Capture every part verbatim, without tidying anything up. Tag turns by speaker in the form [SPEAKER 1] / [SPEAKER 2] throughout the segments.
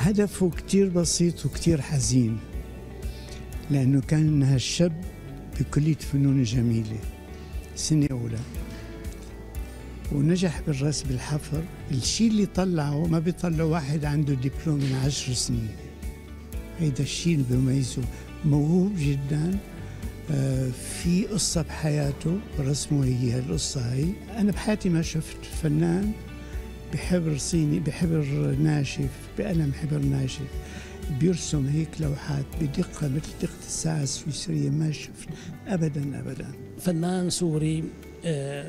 [SPEAKER 1] هدفه كتير بسيط وكتير حزين، لأنه كان هالشاب بكلية فنون جميلة سنة أولى ونجح بالرسم بالحفر. الشيء اللي طلعه ما بيطلع واحد عنده دبلوم من عشر سنين. هيدا الشيء اللي بيميزه، موهوب جدا. آه في قصة بحياته رسمه هي القصة هي. أنا بحياتي ما شفت فنان بحبر صيني بحبر ناشف بقلم حبر ناشف بيرسم هيك لوحات بدقة مثل دقة الساعة السويسرية. ما شفت أبدا أبدا.
[SPEAKER 2] فنان سوري آه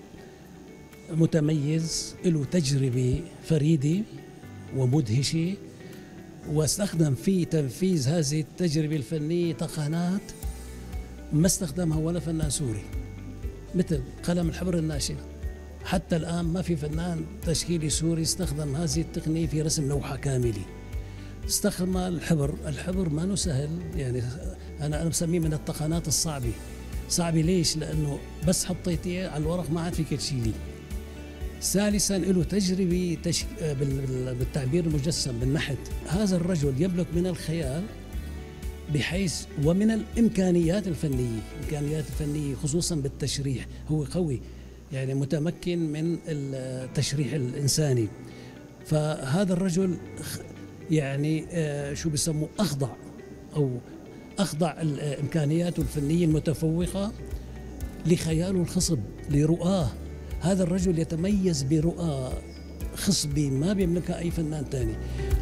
[SPEAKER 2] متميز، له تجربة فريدة ومدهشة، واستخدم في تنفيذ هذه التجربة الفنية تقنيات ما استخدمها ولا فنان سوري، مثل قلم الحبر الناشف. حتى الآن ما في فنان تشكيلي سوري استخدم هذه التقنية في رسم لوحة كاملة. استخدم الحبر، الحبر ما سهل، يعني أنا أنا بسميه من التقنيات الصعبة. صعبة ليش؟ لأنه بس حطيتيه على الورق ما عاد فيك تشيليه. ثالثا له تجربة تشك... بالتعبير المجسم بالنحت. هذا الرجل يملك من الخيال بحيث ومن الإمكانيات الفنية، الإمكانيات الفنية خصوصا بالتشريح. هو قوي، يعني متمكن من التشريح الإنساني. فهذا الرجل يعني شو بيسموه أخضع أو أخضع إمكانياته الفنية المتفوقة لخياله الخصب، لرؤاه. هذا الرجل يتميز برؤى خصبة ما بيملكها أي فنان تاني.